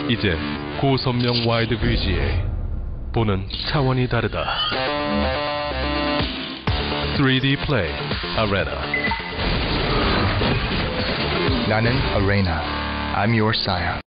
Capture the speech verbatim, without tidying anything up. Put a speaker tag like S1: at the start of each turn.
S1: 이제 고선명 와이드 브이지에이 보는 차원이 다르다. 쓰리디 플레이 아레나.
S2: 나는 Arena. I'm your sire.